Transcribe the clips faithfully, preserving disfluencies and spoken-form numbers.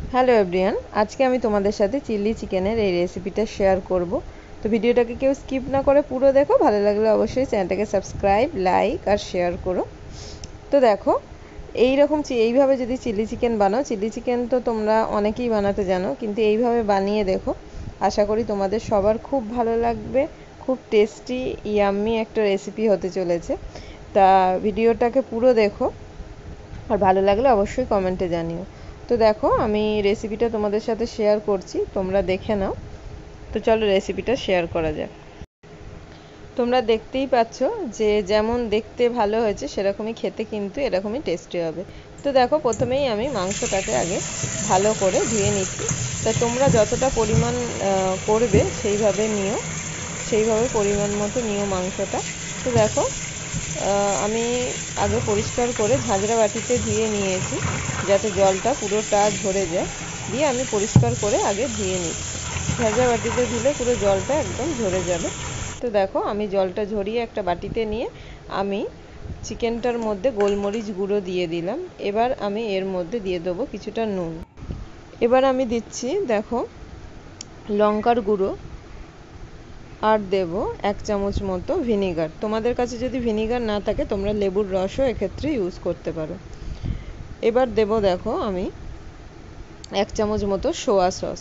Hello everyone, আজকে আমি তোমাদের সাথে চিলি চিকেনের এই রেসিপিটা শেয়ার করব। তো ভিডিওটাকে কেউ স্কিপ না করে পুরো দেখো। ভালো লাগলে অবশ্যই চ্যানেলটাকে সাবস্ক্রাইব, লাইক আর শেয়ার করো। তো দেখো, এই রকম এইভাবে যদি চিলি চিকেন বানাও, চিলি চিকেন তো তোমরা অনেকেই বানাতে জানো, কিন্তু এইভাবে বানিয়ে দেখো, আশা করি তোমাদের সবার খুব ভালো লাগবে। খুব টেস্টি ইয়াম্মি একটা রেসিপি হতে চলেছে। তা ভিডিওটাকে পুরো দেখো, আর ভালো লাগলে অবশ্যই কমেন্টে জানিও। তো দেখো, আমি রেসিপিটা তোমাদের সাথে শেয়ার করছি, তোমরা দেখে নাও। তো চলো রেসিপিটা শেয়ার করা যাক। তোমরা দেখতেই পাচ্ছ যে যেমন দেখতে ভালো হয়েছে সেরকমই খেতে কিন্তু এরকমই টেস্টি হবে। তো দেখো, প্রথমেই আমি মাংসটাকে আগে ভালো করে ধুয়ে নিচ্ছি। তা তোমরা যতটা পরিমাণ করবে সেইভাবে নিও, সেইভাবে পরিমাণ মতো নিও মাংসটা। তো দেখো, আমি আগে পরিষ্কার করে ঝাঁঝরা বাটিতে ধুয়ে নিয়েছি, যাতে জলটা পুরোটা ঝরে যায়। দিয়ে আমি পরিষ্কার করে আগে ধুয়ে নিচ্ছি। ঝাঁঝরা বাটিতে ধুলে পুরো জলটা একদম ঝরে যাবে। তো দেখো, আমি জলটা ঝরিয়ে একটা বাটিতে নিয়ে আমি চিকেনটার মধ্যে গোলমরিচ গুঁড়ো দিয়ে দিলাম। এবার আমি এর মধ্যে দিয়ে দেবো কিছুটা নুন। এবার আমি দিচ্ছি দেখো লঙ্কার গুঁড়ো, আর দেব এক চামচ মতো ভিনিগার। তোমাদের কাছে যদি ভিনিগার না থাকে তোমরা লেবুর রসও এক্ষেত্রে ইউজ করতে পারো। এবার দেব দেখো আমি এক চামচ মতো সোয়া সস।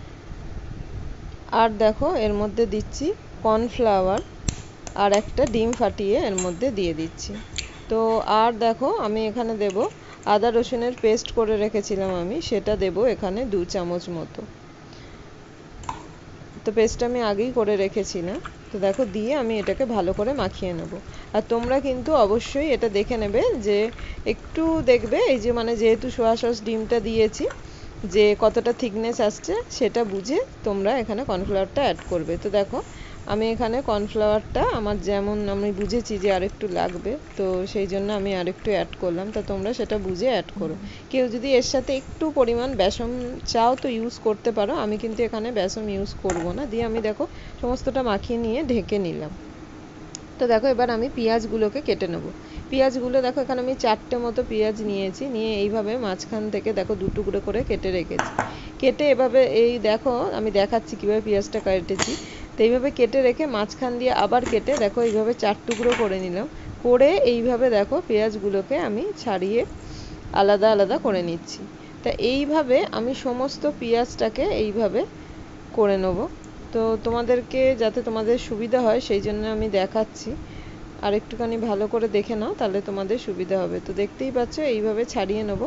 আর দেখো এর মধ্যে দিচ্ছি কর্নফ্লাওয়ার, আর একটা ডিম ফাটিয়ে এর মধ্যে দিয়ে দিচ্ছি। তো আর দেখো, আমি এখানে দেব আদা রসুনের পেস্ট করে রেখেছিলাম আমি, সেটা দেব এখানে দু চামচ মতো। তো পেস্টটা আমি আগেই করে রেখেছিলাম। তো দেখো, দিয়ে আমি এটাকে ভালো করে মাখিয়ে নেব। আর তোমরা কিন্তু অবশ্যই এটা দেখে নেবে যে একটু দেখবে, এই যে মানে যেহেতু সোয়া সস ডিমটা দিয়েছি, যে কতটা থিকনেস আসছে সেটা বুঝে তোমরা এখানে কর্নফ্লাওয়ারটা অ্যাড করবে। তো দেখো, আমি এখানে কর্নফ্লাওয়ারটা আমার যেমন আমি বুঝেছি যে আরেকটু লাগবে, তো সেই জন্য আমি আরেকটু অ্যাড করলাম। তো তোমরা সেটা বুঝে অ্যাড করো। কেউ যদি এর সাথে একটু পরিমাণ বেসন চাও তো ইউজ করতে পারো, আমি কিন্তু এখানে বেসন ইউজ করব না। দিয়ে আমি দেখো সমস্তটা মাখিয়ে নিয়ে ঢেকে নিলাম। তো দেখো, এবার আমি পেঁয়াজগুলোকে কেটে নেব। পেঁয়াজগুলো দেখো, এখানে আমি চারটে মতো পেঁয়াজ নিয়েছি, নিয়ে এইভাবে মাঝখান থেকে দেখো দু টুকরো করে কেটে রেখেছি। কেটে এভাবে এই দেখো আমি দেখাচ্ছি কীভাবে পেঁয়াজটা কেটেছি। তো এইভাবে কেটে রেখে মাঝখান দিয়ে আবার কেটে দেখো এইভাবে চার টুকরো করে নিলাম। করে এইভাবে দেখো পেঁয়াজগুলোকে আমি ছাড়িয়ে আলাদা আলাদা করে নিচ্ছি। তা এইভাবে আমি সমস্ত পেঁয়াজটাকে এইভাবে করে নেব। তো তোমাদেরকে যাতে তোমাদের সুবিধা হয় সেই জন্য আমি দেখাচ্ছি, আর একটুখানি ভালো করে দেখে নাও, তাহলে তোমাদের সুবিধা হবে। তো দেখতেই পাচ্ছ এইভাবে ছাড়িয়ে নেব,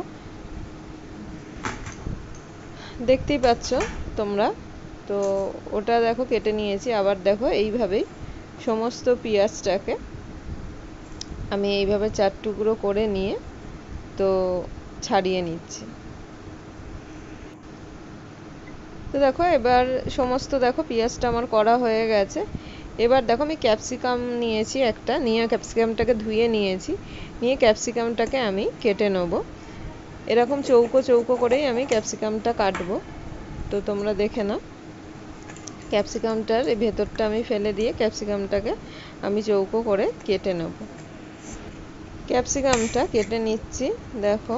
দেখতেই পাচ্ছ তোমরা। তো ওটা দেখো কেটে নিয়েছি। আবার দেখো এইভাবেই সমস্ত পেঁয়াজটাকে আমি এইভাবে চার টুকরো করে নিয়ে তো ছাড়িয়ে নিচ্ছি। তো দেখো, এবার সমস্ত দেখো পেঁয়াজটা আমার করা হয়ে গেছে। এবার দেখো আমি ক্যাপসিকাম নিয়েছি একটা, নিয়ে ক্যাপসিকামটাকে ধুয়ে নিয়েছি। নিয়ে ক্যাপসিকামটাকে আমি কেটে নেব। এরকম চৌকো চৌকো করেই আমি ক্যাপসিকামটা কাটবো। তো তোমরা দেখে নাও, ক্যাপসিকামটার এই ভেতরটা আমি ফেলে দিয়ে ক্যাপসিকামটাকে আমি চৌকো করে কেটে নেব। ক্যাপসিকামটা কেটে নিচ্ছি দেখো।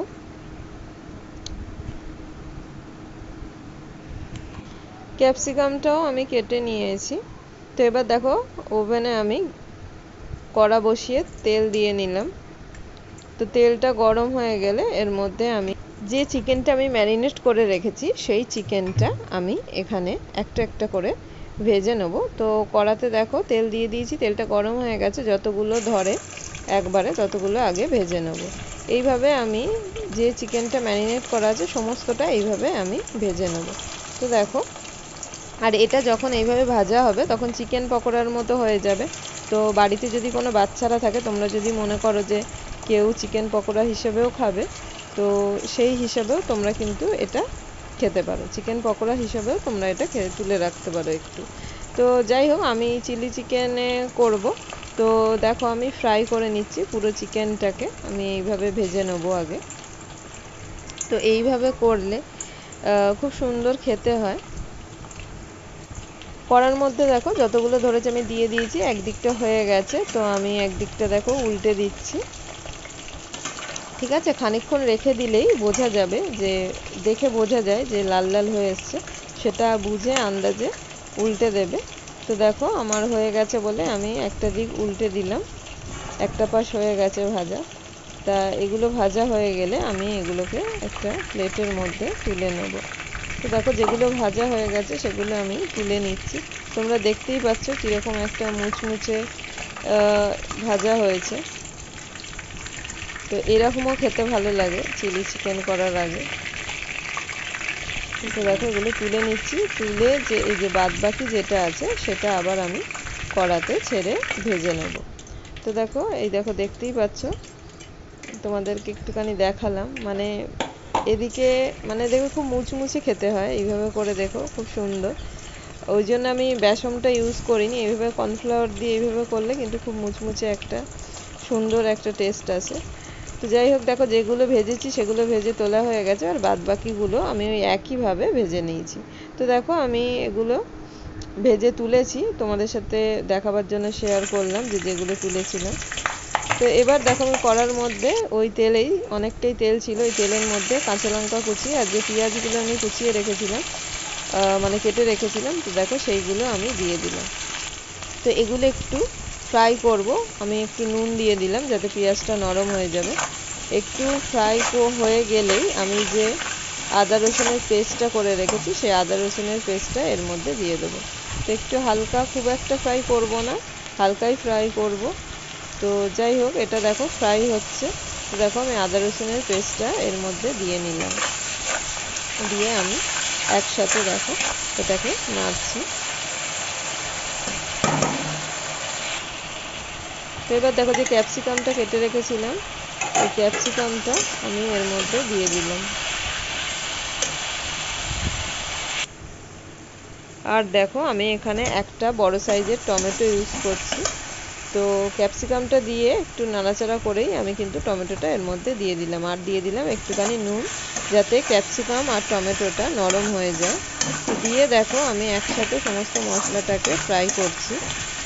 ক্যাপসিকামটাও আমি কেটে নিয়েছি। তো এবার দেখো ওভেনে আমি কড়া বসিয়ে তেল দিয়ে নিলাম। তো তেলটা গরম হয়ে গেলে এর মধ্যে আমি যে চিকেনটা আমি ম্যারিনেট করে রেখেছি সেই চিকেনটা আমি এখানে একটা একটা করে ভেজে নেব। তো কড়াতে দেখো তেল দিয়ে দিয়েছি, তেলটা গরম হয়ে গেছে, যতগুলো ধরে একবারে ততগুলো আগে ভেজে নেব। এইভাবে আমি যে চিকেনটা ম্যারিনেট করা আছে সমস্তটা এইভাবে আমি ভেজে নেব। তো দেখো, আর এটা যখন এইভাবে ভাজা হবে তখন চিকেন পকোড়ার মতো হয়ে যাবে। তো বাড়িতে যদি কোনো বাচ্চারা থাকে, তোমরা যদি মনে করো যে কেউ চিকেন পকোড়া হিসেবেও খাবে, তো সেই হিসেবেও তোমরা কিন্তু এটা খেতে পারো। চিকেন পকোড়া হিসেবেও তোমরা এটা খেয়ে তুলে রাখতে পারো একটু। তো যাই হোক, আমি চিলি চিকেনে করব। তো দেখো আমি ফ্রাই করে নিচ্ছি পুরো চিকেনটাকে, আমি এইভাবে ভেজে নেবো আগে। তো এইভাবে করলে খুব সুন্দর খেতে হয়। কড়ার মধ্যে দেখো যতগুলো ধরেছে আমি দিয়ে দিয়েছি, একদিকটা হয়ে গেছে। তো আমি একদিকটা দেখো উল্টে দিচ্ছি। ঠিক আছে, খানিকক্ষণ রেখে দিলেই বোঝা যাবে, যে দেখে বোঝা যায় যে লাল লাল হয়ে এসছে, সেটা বুঝে আন্দাজে উল্টে দেবে। তো দেখো আমার হয়ে গেছে বলে আমি একটা দিক উল্টে দিলাম, একটা পাশ হয়ে গেছে ভাজা। তা এগুলো ভাজা হয়ে গেলে আমি এগুলোকে একটা প্লেটের মধ্যে তুলে নেব। তো দেখো যেগুলো ভাজা হয়ে গেছে সেগুলো আমি তুলে নিচ্ছি। তোমরা দেখতেই পাচ্ছ কীরকম একটা মুচমুচে ভাজা হয়েছে। তো এরকমও খেতে ভালো লাগে চিলি চিকেন করার আগে। তো দেখো এগুলো তুলে নিচ্ছি, তুলে যে এই যে বাদ বাকি যেটা আছে সেটা আবার আমি কড়াতে ছেড়ে ভেজে নেব। তো দেখো এই দেখো দেখতেই পাচ্ছ, তোমাদেরকে একটুখানি দেখালাম, মানে এদিকে মানে দেখো খুব মুচমুচে খেতে হয় এইভাবে করে, দেখো খুব সুন্দর। ওই জন্য আমি বেসনটা ইউজ করিনি, এইভাবে কর্নফ্লাওয়ার দিয়ে এইভাবে করলে কিন্তু খুব মুচমুচে একটা সুন্দর একটা টেস্ট আসে। তো যাই হোক দেখো যেগুলো ভেজেছি সেগুলো ভেজে তোলা হয়ে গেছে, আর বাদ বাকিগুলো আমি ওই একইভাবে ভেজে নিয়েছি। তো দেখো আমি এগুলো ভেজে তুলেছি, তোমাদের সাথে দেখাবার জন্য শেয়ার করলাম যে যেগুলো তুলেছিলাম। তো এবার দেখো আমি কড়ার মধ্যে ওই তেলেই, অনেকটাই তেল ছিল, ওই তেলের মধ্যে কাঁচা লঙ্কা কুচি আর যে পেঁয়াজগুলো আমি কুচিয়ে রেখেছিলাম, মানে কেটে রেখেছিলাম, তো দেখো সেইগুলো আমি দিয়ে দিলাম। তো এগুলো একটু ফ্রাই করব, আমি একটু নুন দিয়ে দিলাম যাতে পেঁয়াজটা নরম হয়ে যাবে। একটু ফ্রাই হয়ে গেলেই আমি যে আদা রসুনের পেস্টটা করে রেখেছি সেই আদা রসুনের পেস্টটা এর মধ্যে দিয়ে দেবো। তো একটু হালকা, খুব একটা ফ্রাই করব না, হালকাই ফ্রাই করব। তো যাই হোক এটা দেখো ফ্রাই হচ্ছে। দেখো আমি আদা রসুনের পেস্টটা এর মধ্যে দিয়ে নিলাম, দিয়ে আমি একসাথে দেখো এটাকে নাড়ছি। তো এবার দেখো যে ক্যাপসিকামটা কেটে রেখেছিলাম, ওই ক্যাপসিকামটা আমি এর মধ্যে দিয়ে দিলাম। আর দেখো আমি এখানে একটা বড় সাইজের টমেটো ইউজ করছি। তো ক্যাপসিকামটা দিয়ে একটু নাড়াচাড়া করেই আমি কিন্তু টমেটোটা এর মধ্যে দিয়ে দিলাম, আর দিয়ে দিলাম একটুখানি নুন যাতে ক্যাপসিকাম আর টমেটোটা নরম হয়ে যায়। দিয়ে দেখো আমি একসাথে সমস্ত মশলাটাকে ফ্রাই করছি।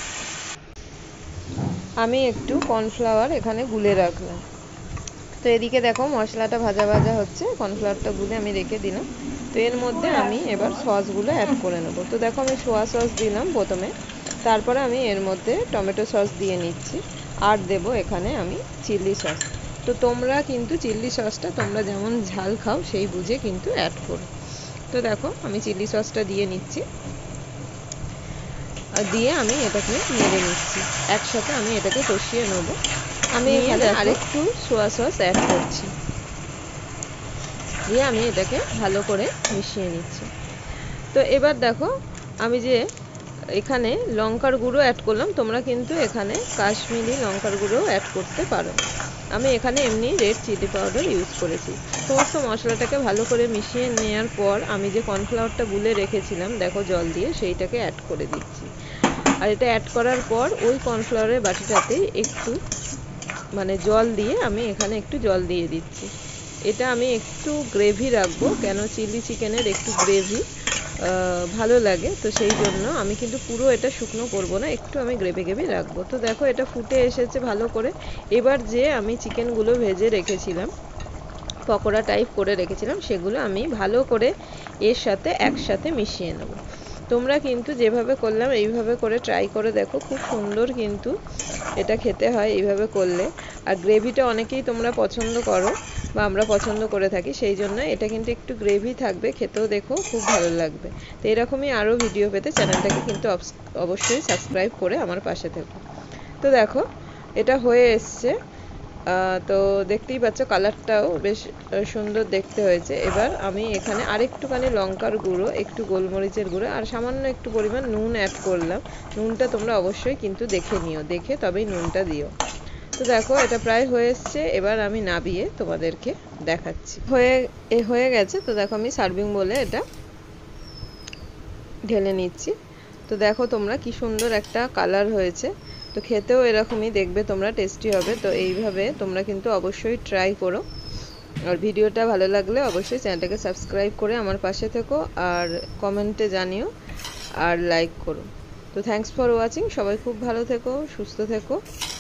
আমি একটু কর্নফ্লাওয়ার এখানে গুলে রাখলাম। তো এদিকে দেখো মশলাটা ভাজা ভাজা হচ্ছে, কর্নফ্লাওয়ারটা গুলে আমি রেখে দিলাম। তো এর মধ্যে আমি এবার সসগুলো অ্যাড করে নেব। তো দেখো আমি সোয়া সস দিলাম প্রথমে, তারপরে আমি এর মধ্যে টমেটো সস দিয়ে নিচ্ছি, আর দেব এখানে আমি চিলি সস। তো তোমরা কিন্তু চিলি সসটা তোমরা যেমন ঝাল খাও সেই বুঝে কিন্তু অ্যাড করো। তো দেখো আমি চিলি সসটা দিয়ে নিচ্ছি, দিয়ে আমি এটাকে নেড়ে নিচ্ছি, একসাথে আমি এটাকে কষিয়ে নেব। আমি এখানে আরেকটু সোয়া সস অ্যাড করছি, দিয়ে আমি এটাকে ভালো করে মিশিয়ে নিচ্ছি। তো এবার দেখো আমি যে এখানে লঙ্কার গুঁড়ো অ্যাড করলাম, তোমরা কিন্তু এখানে কাশ্মীরি লঙ্কার গুঁড়ো অ্যাড করতে পারো। আমি এখানে এমনি রেড চিলি পাউডার ইউজ করেছি। সমস্ত মশলাটাকে ভালো করে মিশিয়ে নেওয়ার পর আমি যে কর্নফ্লাওয়ারটা গুলে রেখেছিলাম দেখো জল দিয়ে, সেইটাকে অ্যাড করে দিচ্ছি। আর এটা অ্যাড করার পর ওই কর্নফ্লাওয়ারের বাটিটাতেই একটু মানে জল দিয়ে আমি এখানে একটু জল দিয়ে দিচ্ছি। এটা আমি একটু গ্রেভি রাখবো, কেন চিলি চিকেনের একটু গ্রেভি ভালো লাগে, তো সেই জন্য আমি কিন্তু পুরো এটা শুকনো করব না, একটু আমি গ্রেভি গ্রেভি রাখবো। তো দেখো এটা ফুটে এসেছে ভালো করে। এবার যে আমি চিকেনগুলো ভেজে রেখেছিলাম, পকোড়া টাইপ করে রেখেছিলাম, সেগুলো আমি ভালো করে এর সাথে একসাথে মিশিয়ে নেব। তোমরা কিন্তু যেভাবে করলাম এইভাবে করে ট্রাই করে দেখো, খুব সুন্দর কিন্তু এটা খেতে হয় এইভাবে করলে। আর গ্রেভিটা অনেকেই তোমরা পছন্দ করো বা আমরা পছন্দ করে থাকি, সেই জন্য এটা কিন্তু একটু গ্রেভি থাকবে, খেতেও দেখো খুব ভালো লাগবে। তো এরকমই আরও ভিডিও পেতে চ্যানেলটাকে কিন্তু অবশ্যই সাবস্ক্রাইব করে আমার পাশে থেকো। তো দেখো এটা হয়ে এসছে, তো দেখতেই পাচ্ছ কালারটাও বেশ সুন্দর দেখতে হয়েছে। এবার আমি এখানে আরেকটুখানি লঙ্কার গুঁড়ো, একটু গোলমরিচের গুঁড়ো আর সামান্য একটু পরিমাণ নুন অ্যাড করলাম। নুনটা তোমরা অবশ্যই কিন্তু দেখে নিও, দেখে তবেই নুনটা দিও। তো দেখো এটা প্রায় হয়ে এসছে, এবার আমি নাবিয়ে তোমাদেরকে দেখাচ্ছি। হয়ে এ হয়ে গেছে। তো দেখো আমি সার্ভিং বলে এটা ঢেলে নিচ্ছি। তো দেখো তোমরা কি সুন্দর একটা কালার হয়েছে, তো খেতেও এরকমই দেখবে তোমরা, টেস্টি হবে। তো এইভাবে তোমরা কিন্তু অবশ্যই ট্রাই করো। আর ভিডিওটা ভালো লাগলে অবশ্যই চ্যানেলটাকে সাবস্ক্রাইব করে আমার পাশে থেকো, আর কমেন্টে জানিও, আর লাইক করো। তো থ্যাঙ্কস ফর ওয়াচিং। সবাই খুব ভালো থেকো, সুস্থ থেকো।